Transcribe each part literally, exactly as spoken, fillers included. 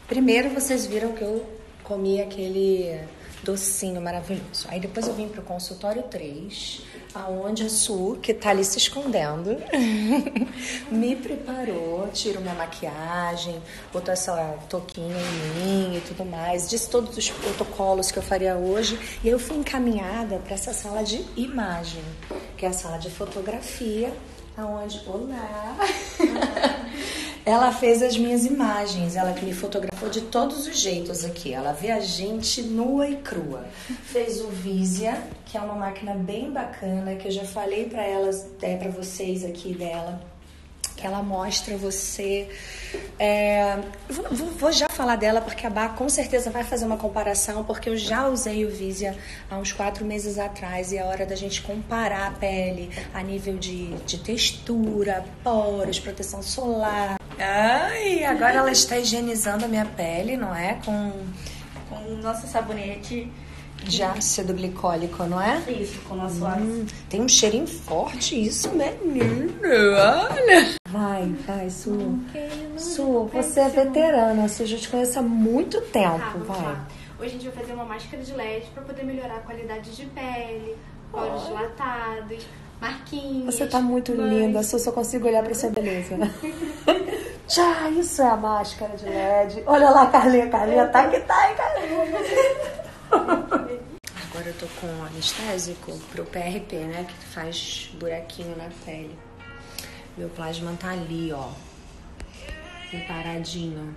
Primeiro vocês viram que eu comi aquele docinho maravilhoso. Aí depois eu vim pro consultório três, aonde a Su, que tá ali se escondendo, me preparou, tirou minha maquiagem, botou essa touquinha em mim e tudo mais, disse todos os protocolos que eu faria hoje, e eu fui encaminhada para essa sala de imagem, que é a sala de fotografia, aonde... Olá! Ela fez as minhas imagens, ela que me fotografou de todos os jeitos aqui. Ela vê a gente nua e crua. Fez o Visia, que é uma máquina bem bacana, que eu já falei para elas, é, para vocês aqui dela, que ela mostra você... É, vou, vou já falar dela, porque a Bá com certeza vai fazer uma comparação, porque eu já usei o Visia há uns quatro meses atrás, e é hora da gente comparar a pele a nível de, de textura, poros, proteção solar. Ai, agora ela está higienizando a minha pele, não é? Com, com o nosso sabonete de ácido glicólico, não é? Isso, com o nosso hum, ácido. Tem um cheirinho forte isso, menina. Olha. Vai, vai, Su. Okay, Su, você é veterana, Su, eu já te conheço há muito tempo, tá, vai. Lá. Hoje a gente vai fazer uma máscara de L E D para poder melhorar a qualidade de pele, poros dilatados, marquinhas. Você tá muito mas... linda, Su, só consigo olhar pra sua beleza. Já, isso é a máscara de L E D. Olha lá, Carlinha, Carlinha, tá que tá, hein, Carlinha? Agora eu tô com anestésico pro P R P, né, que faz buraquinho na pele. Meu plasma tá ali, ó, paradinho.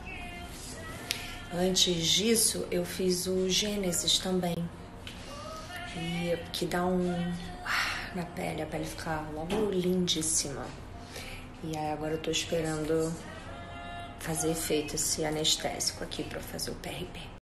Antes disso, eu fiz o Gênesis também, e que dá um... na pele, a pele fica logo lindíssima. E aí agora eu tô esperando fazer efeito esse anestésico aqui pra fazer o P R P.